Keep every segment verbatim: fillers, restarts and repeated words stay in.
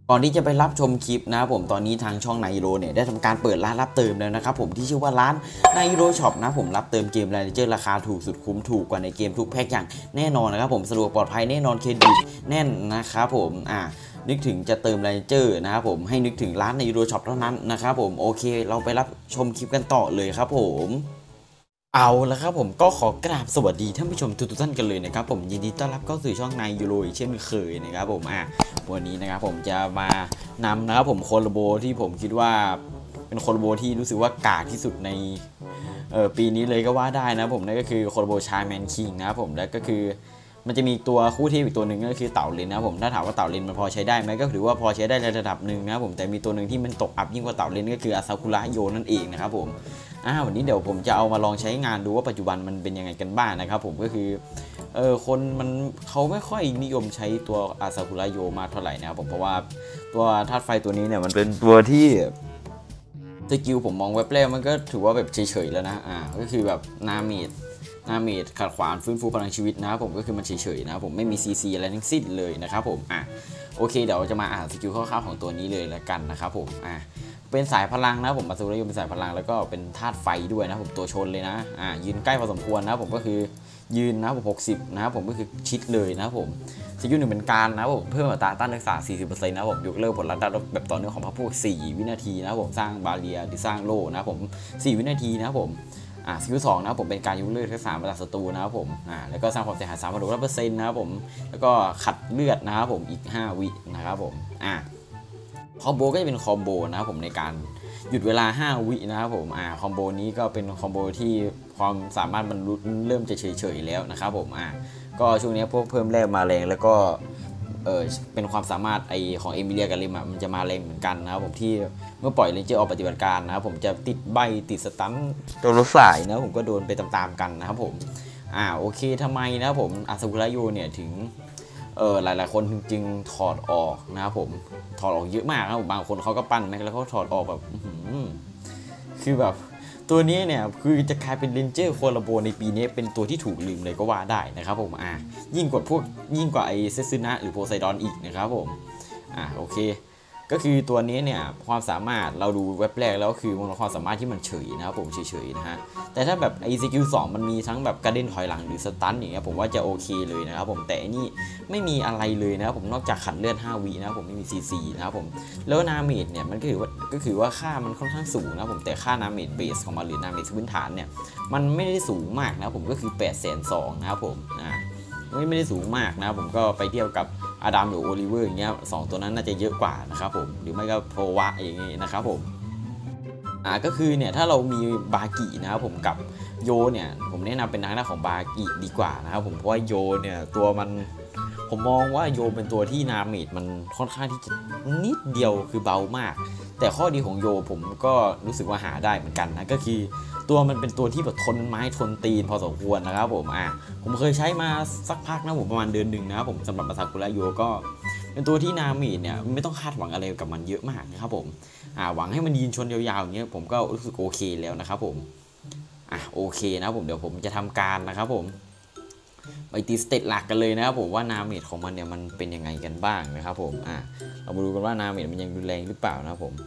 ก่อนที่จะไปรับชมคลิปนะครับผมตอนนี้ทางช่องไนโรเนี่ยได้ทำการเปิดร้านรับเติมแล้วนะครับผมที่ชื่อว่าร้านไนโรช็อปนะผมรับเติมเกมไลเจอร์ราคาถูกสุดคุ้มถูกกว่าในเกมทุกแพ็กอย่างแน่นอนนะครับผมสะดวกปลอดภัยแน่นอนเครดิตแน่นนะครับผมอ่านึกถึงจะเติมไลเจอร์นะครับผมให้นึกถึงร้านไนโรช็อปเท่านั้นนะครับผมโอเคเราไปรับชมคลิปกันต่อเลยครับผมเอาละครับผมก็ขอกราบสวัสดีท่านผู้ชมทุกท่านกันเลยนะครับผมยินดีต้อนรับเข้าสู่ช่องนายยูโรเช่นเคยนะครับผมอ่ะวันนี้นะครับผมจะมานำนะครับผมโคลาโบที่ผมคิดว่าเป็นโคลาโบที่รู้สึกว่ากากที่สุดในเออปีนี้เลยก็ว่าได้นะผมนั่นก็คือโคลาโบชาแมนคิงนะครับผมแล้วก็คือมันจะมีตัวคู่เทพอีกตัวหนึ่งก็คือเต่าเลนนะผมถ้าถามว่าเต่าเลนมันพอใช้ได้ไหมก็ถือว่าพอใช้ได้ในระดับหนึ่งนะผมแต่มีตัวหนึ่งที่มันตกอัพยิ่งกว่าเต่าเลนก็คืออาซากุระโยนั่นเองนะครับผมอ่าวันนี้เดี๋ยวผมจะเอามาลองใช้งานดูว่าปัจจุบันมันเป็นยังไงกันบ้าง นะครับผมก็คือเออคนมันเขาไม่ค่อยนิยมใช้ตัวอาซากุระโยมาเท่าไหร่นะครับผมเพราะว่าตัวธาตุไฟตัวนี้เนี่ยมันเป็นตัวที่สกิลผมมองเว็บแรกมันก็ถือว่าแบบเฉยๆแล้วนะอ่าก็คือแบบนาเมดนาเมดขัดขวางฟื้นฟูพลังชีวิตนะครับผมก็คือมันเฉยๆนะครับผมไม่มีซีซีอะไรทั้งสิ้นเลยนะครับผมอ่ะโอเคเดี๋ยวจะมาอ่านสกิลคร่าวๆของตัวนี้เลยแล้วกันนะครับผมอ่ะเป็นสายพลังนะผมอาซากุระโยเป็นสายพลังแล้วก็เป็นธาตุไฟด้วยนะผมตัวชนเลยนะอ่ายืนใกล้พอสมควรนะผมก็คือยืนนะผมหกสิบนะครับผมก็คือชิดเลยนะผมสกิลหนึ่งเป็นการนะผมเพิ่มอัตราต้านรักษา สี่สิบเปอร์เซ็นต์ นะผมยกเลิกผลลัพธ์แบบต่อเนื่องของพระพวกสี่วินาทีนะผมสร้างบาเรียที่สร้างโล่นะผมสี่วินาทีนะผมอ่าสกิลสองนะผมเป็นการยกเลิกทักษะมาจากศัตรูนะครับผมอ่าแล้วก็สร้างความเสียหายสามพันหกร้อยเปอร์เซ็นต์นะครับผมแล้วก็ขัดเลือดนะครับผมอีกห้าวินะครับผมอ่าคอมโบก็จะเป็นคอมโบนะครับผมในการหยุดเวลาห้าวินะครับผมอ่าคอมโบนี้ก็เป็นคอมโบที่ความสามารถมันเริ่มจะเฉยๆแล้วนะครับผมอ่าก็ช่วงนี้พวกเพิ่มแร่มาแรงแล้วก็เออเป็นความสามารถไอของเอมิเลียกับลิมมันจะมาแรงเหมือนกันนะครับผมที่เมื่อปล่อยเลนเจอร์ออกปฏิบัติการนะครับผมจะติดใบติดสตันตัวรถสายนะผมก็โดนไปตามๆกันนะครับผมอ่าโอเคทำไมนะครับผมอาซากุระโยเนี่ยถึงเออหลายๆคนจึงถอดออกนะครับผมถอดออกเยอะมากนะผมบางคนเขาก็ปั้นแม็กแล้วเขาถอดออกแบบคือแบบตัวนี้เนี่ยคือจะกลายเป็นเรนเจอร์โคลาโบในปีนี้เป็นตัวที่ถูกลืมเลยก็ว่าได้นะครับผมอ่ายิ่งกว่าพวกยิ่งกว่าไอเซซึนะหรือโพไซดอนอีกนะครับผมอ่าโอเคก็คือตัวนี้เนี่ยความสามารถเราดูเว็บแรกแล้วคือมันความสามารถที่มันเฉยนะครับผมเฉยๆนะฮะแต่ถ้าแบบไอสกิลสองมันมีทั้งแบบกระเด็นถอยหลังหรือสตันอย่างเงี้ยผมว่าจะโอเคเลยนะครับผมแต่อันนี้ไม่มีอะไรเลยนะครับผมนอกจากขัดเลือดห้าวินะครับผมไม่มีซีซีนะครับผมแล้วนาเมดเนี่ยมันก็ถือว่าก็คือว่าค่ามันค่อนข้างสูงนะผมแต่ค่านาเมดเบสของมันหรือนาเมดพื้นฐานเนี่ยมันไม่ได้สูงมากนะผมก็คือแปดแสนสองนะครับผมอ่าไม่ไม่ได้สูงมากนะผมก็ไปเทียบกับอาดัมหรือโอลิเวอร์อย่างเงี้ยสองตัวนั้นน่าจะเยอะกว่านะครับผมหรือไม่ก็โพวะอย่างงี้นะครับผมอ่าก็คือเนี่ยถ้าเรามีบากินะครับผมกับโยเนี่ยผมแนะนำเป็นทางด้านของบากิดีกว่านะครับผมเพราะว่าโยเนี่ยตัวมันผมมองว่าโยเป็นตัวที่นาเมดมันค่อนข้างที่จะนิดเดียวคือเบามากแต่ข้อดีของโยผมก็รู้สึกว่าหาได้เหมือนกันนะก็คือตัวมันเป็นตัวที่แบบทนไม้ทนตีนพอสมควรนะครับผมอ่ะผมเคยใช้มาสักพักนะผมประมาณเดือนหนึ่งนะครับผมสำหรับอาซากุระโยก็เป็นตัวที่นามิเนี่ยไม่ต้องคาดหวังอะไรกับมันเยอะมากนะครับผมอ่าหวังให้มันยืนชนยาวๆอย่างเงี้ยผมก็รู้สึกโอเคแล้วนะครับผมอ่ะโอเคนะผมเดี๋ยวผมจะทำการนะครับผมไปตีสเตตหลักกันเลยนะครับผมว่านาเมดของมันเนี่ยมันเป็นยังไงกันบ้างนะครับผมอ่ะเรามาดูกันว่านาเมดมันยังรุนแรงหรือเปล่านะครับผม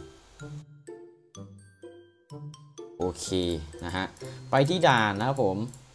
โอเคนะฮะไปที่ด่านนะครับผม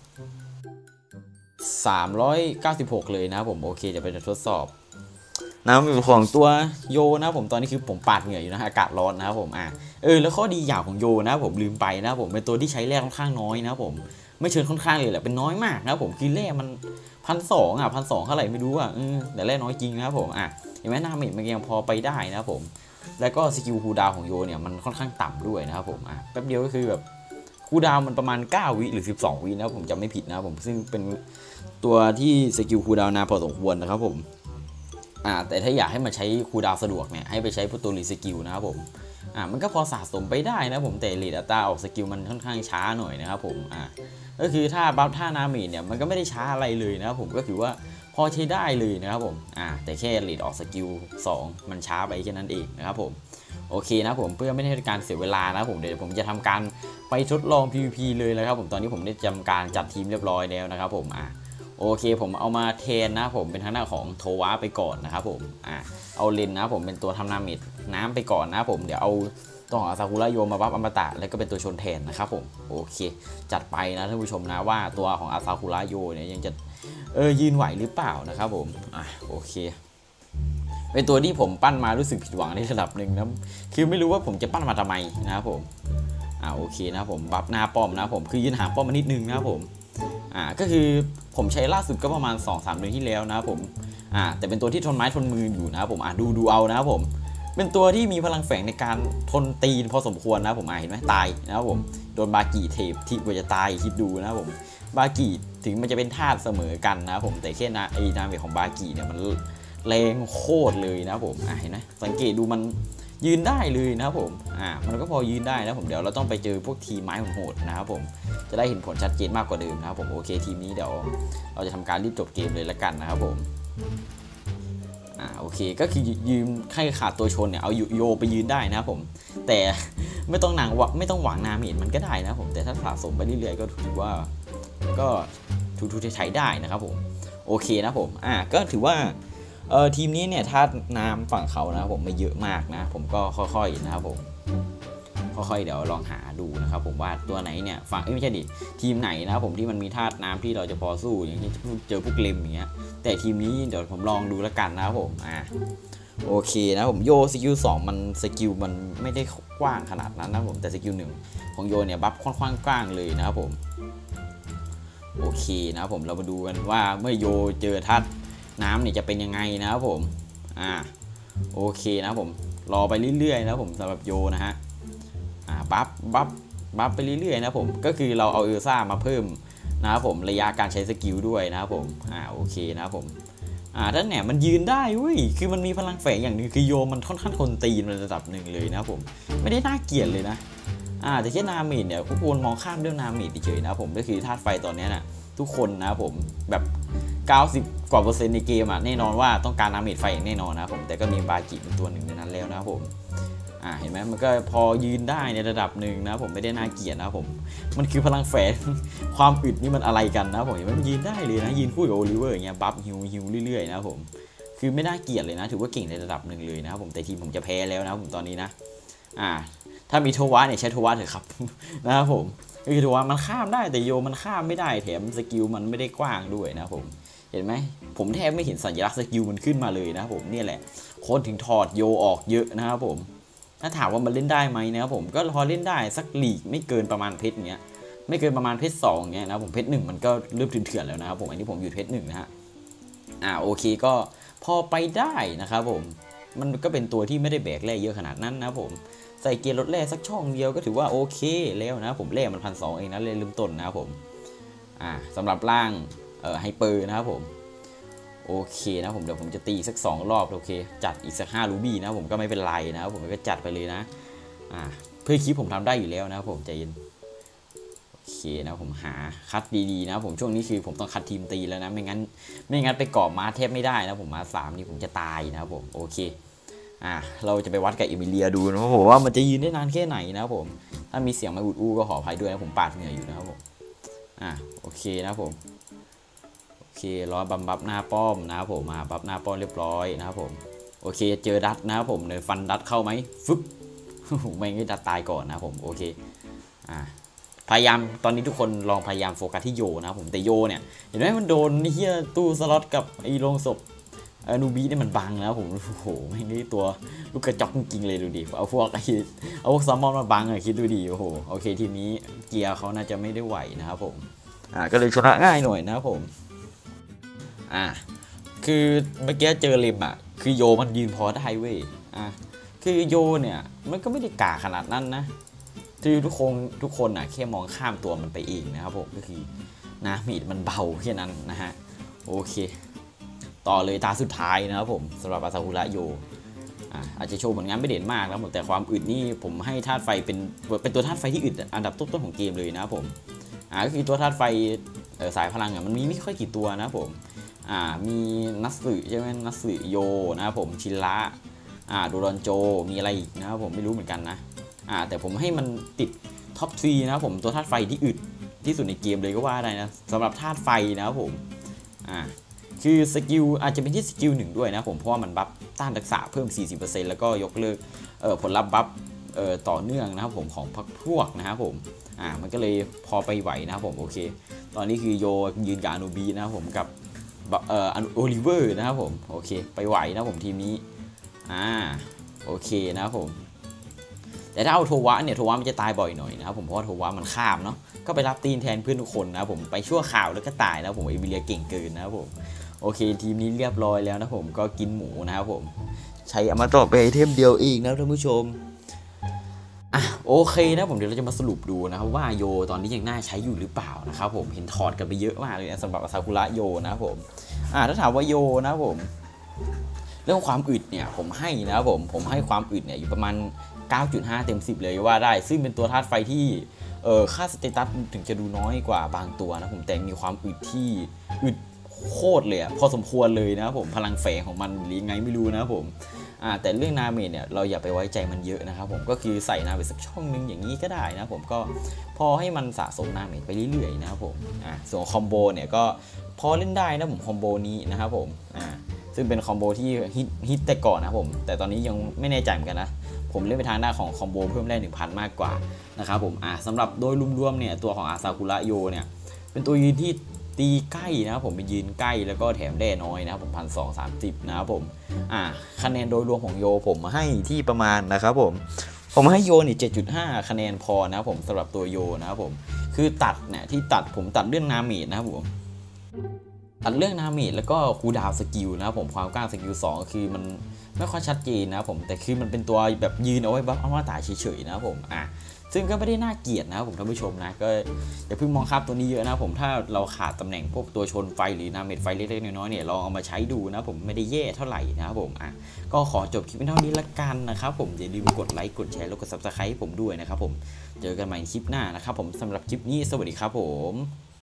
สามร้อยเก้าสิบหกเลยนะครับผมโอเคจะไปทดสอบน้ำของตัวโยนะผมตอนนี้คือผมปาดเหงื่ออยู่นะอากาศร้อนนะครับผมอ่ะเออแล้วข้อดีอย่างของโยนะผมลืมไปนะผมเป็นตัวที่ใช้แร่ค่อนข้างน้อยนะผมไม่เชิญค่อนข้างเลยแหละเป็นน้อยมากนะผมคือแร่มันพันสองอ่ะพันสองเท่าไหร่ไม่รู้อ่ะแต่แร่น้อยจริงนะผมอ่ะเห็นไหมหน้าเมดมันยังพอไปได้นะผมแล้วก็สกิลคูลดาวของโยเนี่ยมันค่อนข้างต่ำด้วยนะครับผมอ่ะแป๊บเดียวก็คือแบบคูลดาวมันประมาณเก้าวิหรือสิบสองวินะผมจำไม่ผิดนะผมซึ่งเป็นตัวที่สกิลคูลดาวนานพอสมควรนะครับผมอ่าแต่ถ้าอยากให้มันใช้คูลดาวสะดวกเนี่ยให้ไปใช้พุตัวรีสกิลนะครับผมอ่ามันก็พอสะสมไปได้นะผมแต่เรทอัตราออกสกิลมันค่อนข้างช้าหน่อยนะครับผมอ่าก็คือถ้าบัฟท่านาเมดเนี่ยมันก็ไม่ได้ช้าอะไรเลยนะครับผมก็คือว่าพอใช้ได้เลยนะครับผมอ่าแต่แค่เรทออกสกิลสองมันช้าไปแค่นั้นเองนะครับผมโอเคนะผมเพื่อไม่ให้การเสียเวลานะผมเดี๋ยวผมจะทำการไปทดลอง พี วี พี เลยนะครับผมตอนนี้ผมได้ทำการจัดทีมเรียบร้อยแล้วนะครับผมอ่าโอเคผมเอามาเทนนะผมเป็นทางหน้าของโทวะไปก่อนนะครับผมอ่าเอาเลนนะผมเป็นตัวทำน้ำเม็ดน้ำไปก่อนนะผมเดี๋ยวเอาตัวของอาซากุระโยมาบัฟอมตะแล้วก็เป็นตัวชนแทนนะครับผมโอเคจัดไปนะท่านผู้ชมนะว่าตัวของอาซากุระโยเนี่ยยังจะเออยืนไหวหรือเปล่านะครับผมอ่ะโอเคเป็นตัวที่ผมปั้นมารู้สึกผิดหวังในระดับหนึ่งนะคือไม่รู้ว่าผมจะปั้นมาทำไมนะครับผมอ่าโอเคนะผมบัฟหน้าป้อมนะผมคือยืนห่างป้อมมานิดนึงนะครับผมอ่าก็คือผมใช้ล่าสุดก็ประมาณ สองสาม เดือนที่แล้วนะครับผมอ่าแต่เป็นตัวที่ทนไม้ทนมืออยู่นะครับผมอ่าดูดูเอานะครับผมเป็นตัวที่มีพลังแฝงในการทนตีนพอสมควรนะผมอ่าเห็นไหมตายนะครับผมโดนบากิเทปที่กว่าจะตายคิดดูนะครับผมบากิถึงมันจะเป็นธาตุเสมอกันนะครับผมแต่แค่นาไอ้นาเมจของบากิเนี่ยมันแรงโคตรเลยนะครับผมอ่าเห็นไหมสังเกตดูมันยืนได้เลยนะครับผมอ่ามันก็พอยืนได้นะผมเดี๋ยวเราต้องไปเจอพวกทีมไม้โหดๆนะครับผมจะได้เห็นผลชัดเจนมากกว่าเดิมนะครับผมโอเคทีมนี้เดี๋ยวเราจะทำการรีบจบเกมเลยละกันนะครับผมอ่าโอเคก็คือยืมใครขาดตัวชนเนี่ยเอาโยไปยืนได้นะครับผมแต่ไม่ต้องหนังวะไม่ต้องหวังนาเมจมันก็ได้นะผมแต่ถ้าสะสมไปเรื่อยๆก็ถือว่าก็ทูๆใช้ได้นะครับผมโอเคนะผมอ่าก็ถือว่าเออทีมนี้เนี่ยถ้าน้ำฝั่งเขานะครับผมไม่เยอะมากนะผมก็ค่อยๆนะครับผมค่อยๆเดี๋ยวลองหาดูนะครับผมว่าตัวไหนเนี่ยฝั่งไม่ใช่ดิทีมไหนนะครับผมที่มันมีธาตุน้ำที่เราจะพอสู้อย่างที่เจอพวกเลมอย่างเงี้ยแต่ทีมนี้เดี๋ยวผมลองดูแล้วกันนะครับผมอ่าโอเคนะผมโยสกิลสองมันสกิลมันไม่ได้กว้างขนาดนั้นนะผมแต่สกิลหนึ่งของโยเนี่ยบัฟค่อนข้างกว้างเลยนะครับผมโอเคนะครับผมเรามาดูกันว่าเมื่อโยเจอธาตุน้ำเนี่ยจะเป็นยังไงนะครับผมอ่าโอเคนะผมรอไปเรื่อยๆนะผมสำหรับโยนะฮะอ่าบัฟบัฟบัฟไปเรื่อยๆนะผมก็คือเราเอาเอลซ่ามาเพิ่มนะครับผมระยะการใช้สกิลด้วยนะครับผมอ่าโอเคนะครับผมอ่าถ้าแหนมันยืนได้เว้ยคือมันมีพลังแฝงอย่างนึงคือโยมันค่อนข้างทนตีนในระดับหนึ่งเลยนะครับผมไม่ได้น่าเกลียดเลยนะอ่าแต่แค่นาเมจเนี่ยพวกคนมองข้ามเรื่องนาเมจเฉยๆนะผมก็คือธาตุไฟตอนนี้นะทุกคนนะครับผมแบบเก้าสิบกว่าเปอร์เซ็นต์ในเกมอ่ะแน่นอนว่าต้องการนาเมจไฟอย่างแน่นอนนะผมแต่ก็มีบากิเป็นตัวหนึ่งในนั้นแล้วนะผมอ่าเห็นไหมมันก็พอยืนได้ในระดับหนึ่งนะผมไม่ได้น่าเกลียดนะผมมันคือพลังแฝง ความอึดนี่มันอะไรกันนะผมเห็นไหมมันยืนได้เลยนะยืนคู่กับโอลิเวอร์อย่างเงี้ยบัฟฮิวฮิวเรื่อยๆนะผมคือไม่น่าเกลียดเลยนะถือว่าเก่งในระดับหนึ่งเลยนะครับผมแต่ทีมผมจะแพ้แล้วนะผมตอนนี้นะอ่าถ้ามีโทวะเนี่ยใช้โทวะเถอะครับ นะครับผมคือโทวะมันข้ามได้แต่โยมันข้ามไม่ได้แถมสกิลมันไม่ได้กว้างด้วยนะผมเห็นไหมผมแทบไม่เห็นสัญลักษณ์สกิลมันขึ้นมาเลยนะผมเนี่ยแหละคนถึงถอดโยออกเยอะนะครับผมถ้าถามว่ามันเล่นได้ไหมนะครับผมก็พอเล่นได้สักลีกไม่เกินประมาณเพชรเงี้ยไม่เกินประมาณเพชรสองเงี้ยนะผมเพชรหนึ่งมันก็เริ่มเถื่อนๆแล้วนะครับผมอันนี้ผมอยู่เพชรหนึ่งนะฮะอ่าโอเคก็พอไปได้นะครับผมมันก็เป็นตัวที่ไม่ได้แบกแร่เยอะขนาดนั้นนะผมใส่เกียร์รถแร่สักช่องเดียวก็ถือว่าโอเคแล้วนะผมแร่มันพันสองเองนะเลยลืมต้นนะครับผมอ่าสำหรับร่างเอ่อไฮเปอร์นะครับผมโอเคนะผมเดี๋ยวผมจะตีสักสองรอบโอเคจัดอีกสักห้ารูบี้นะผมก็ไม่เป็นไรนะครับผมก็จัดไปเลยนะอ่าเพื่อคลิปผมทำได้อยู่แล้วนะครับผมใจเย็นโอเคนะผมหาคัดดีๆนะผมช่วงนี้คือผมต้องคัดทีมตีแล้วนะไม่งั้นไม่งั้นไปเกาะม้าแทบไม่ได้นะผมม้าสามนี่ผมจะตายนะครับผมโอเคอ่าเราจะไปวัดกับเอมิเลียดูนะผมว่ามันจะยืนได้นานแค่ไหนนะครับผมถ้ามีเสียงมาอุดอู้ก็ขออภัยด้วยนะผมปาดเหงื่ออยู่นะครับผมอ่าโอเคนะครับผมโอเครอบัมบับหน้าป้อมนะครับผมมาบับหน้าป้อมเรียบร้อยนะครับผมโอเคเจอดัตนะครับผมเดี๋ยวฟันดัตเข้าไหมฟึบไม่งั้นดัตตายก่อนนะผมโอเคอ่าพยายามตอนนี้ทุกคนลองพยายามโฟกัสที่โยนะผมแต่โยเนี่ยเห็นไหมมันโดนเฮียตู้สล็อตกับไอ้โรงศพนูบีนี่มันบังนะผมโอ้โหไม่ได้ตัวลูกกระจอกจริงๆเลยดูดิเอาพวกไอ้เอาพวกซัมมอนมาบังอะคิดดูดิโอ้โหโอเคทีนี้เกียร์เขาน่าจะไม่ได้ไหวนะครับผมอ่าก็เลยชนะง่ายหน่อยนะครับผมอ่าคือเมื่อกี้เจอเลมอ่ะคือโยมันยืนพอได้เว้ยอ่าคือโยเนี่ยมันก็ไม่ได้กาขนาดนั้นนะคือทุกคนทุกคนอ่ะแค่มองข้ามตัวมันไปเองนะครับผมก็คือนะมีดมันเบาแค่นั้นนะฮะโอเคต่อเลยตาสุดท้ายนะครับผมสำหรับอาซากุระโยอ่าอาจจะโชว์ผลงานไม่เด่นมากนะผมแต่ความอึดนี่ผมให้ธาตุไฟเป็นเป็นตัวธาตุไฟที่อึดอันดับต้นๆของเกมเลยนะครับผมอ่าก็คือตัวธาตุไฟสายพลังอ่ะมันมีไม่ค่อยกี่ตัวนะผมอ่ามีนัสึใช่ไหมนัสึโยนะครับผมชิระอ่าโดรอนโจมีอะไรอีกนะครับผมไม่รู้เหมือนกันนะอ่าแต่ผมให้มันติดท็อปทรีนะครับผมตัวธาตุไฟที่อึดที่สุดในเกมเลยก็ว่าได้นะสำหรับธาตุไฟนะครับผมอ่าคือสกิลอาจจะเป็นที่สกิลหนึ่งด้วยนะผมเพราะว่ามันบัฟต้านทักษะเพิ่ม สี่สิบเปอร์เซ็นต์ แล้วก็ยกเลิกเอ่อผลลัพธ์บัฟเอ่อต่อเนื่องนะครับผมของพรรคพวกนะครับผมอ่ามันก็เลยพอไปไหวนะครับผมโอเคตอนนี้คือโยยืนกับอนุบีนะครับผมกับเอ่อโอลิเวอร์นะครับผมโอเคไปไหวนะผมทีมนี้อ่าโอเคนะครับผมแต่ถ้าเอาโทวะเนี่ยโทวะมันจะตายบ่อยหน่อยนะครับผมเพราะว่าโทวะมันข้ามเนาะก็ไปรับตีนแทนเพื่อนทุกคนนะครับผมไปชั่วข่าวแล้วก็ตายนะผมเอมิเลียเก่งเกินนะครับผมโอเคทีมนี้เรียบร้อยแล้วนะผมก็กินหมูนะครับผมใช้เอามาต่อไปไอเทมเดียวเองนะท่านผู้ชมอ่ะโอเคนะผมเดี๋ยวเราจะมาสรุปดูนะครับว่าโยตอนนี้ยังน่าใช้อยู่หรือเปล่านะครับผมเห็นถอดกันไปเยอะมากเลยนะสำหรับซากุระโยนะครับผมอ่ะถ้าถามว่าโยนะครับผมเรื่องความอึดเนี่ยผมให้นะครับผมผมให้ความอึดเนี่ยอยู่ประมาณ เก้าจุดห้า เต็มสิบเลยว่าได้ซึ่งเป็นตัวธาตุไฟที่เออค่าสเตตัสถึงจะดูน้อยกว่าบางตัวนะผมแต่มีความอึดที่อึดโคตรเลยอะพอสมควรเลยนะผมพลังแฝงของมันหรือไงไม่รู้นะผมอ่าแต่เรื่องนาเมจเนี่ยเราอย่าไปไว้ใจมันเยอะนะครับผมก็คือใส่นาเมจสักช่องนึงอย่างนี้ก็ได้นะผมก็พอให้มันสะสมนาเมจไปเรื่อยๆนะครับผมอ่าส่วนคอมโบเนี่ยก็พอเล่นได้นะผมคอมโบนี้นะครับผมอ่าซึ่งเป็นคอมโบที่ฮิตฮิตแต่ก่อนนะผมแต่ตอนนี้ยังไม่แน่ใจเหมือนกันนะผมเล่นไปทางหน้าของคอมโบเพิ่มได้ หนึ่งพัน มากกว่านะครับผมอ่าสำหรับโดยรวมๆเนี่ยตัวของอาซากุระโยเนี่ยเป็นตัวยืนที่ตีใกล้นะครับผมเป็นยืนใกล้แล้วก็แถมได้น้อยนะครับผมพันสองสามสิบนะครับผมอ่าคะแนนโดยรวมของโยผมให้ที่ประมาณนะครับผมผมให้โยเนี่ย เจ็ดจุดห้า คะแนนพอนะครับผมสำหรับตัวโยนะครับผมคือตัดเนี่ยที่ตัดผมตัดเรื่องนาเมจนะครับผมตัดเรื่องนาเมจแล้วก็คูลดาวน์สกิลนะครับผมความกว้างสกิลสองคือมันไม่ค่อยชัดเจนนะครับผมแต่คือมันเป็นตัวแบบยืนเอาไว้บัฟอมตะเฉยๆนะครับผมอ่ะซึ่งก็ไม่ได้น่าเกลียดนะครับผมท่านผู้ชมนะก็อย่าเพิ่งมองข้ามตัวนี้เยอะนะผมถ้าเราขาดตำแหน่งพวกตัวชนไฟหรือนาเมจไฟเล็กๆน้อยๆเนี่ยลองเอามาใช้ดูนะผมไม่ได้แย่เท่าไหร่นะครับผมอ่ะก็ขอจบคลิปเท่านี้ละกันนะครับผมอย่าลืมกดไลค์กดแชร์แล้วกด ซับสไครบ์ ให้ผมด้วยนะครับผมเจอกันใหม่ในคลิปหน้านะครับผมสำหรับคลิปนี้สวัสดีครับผม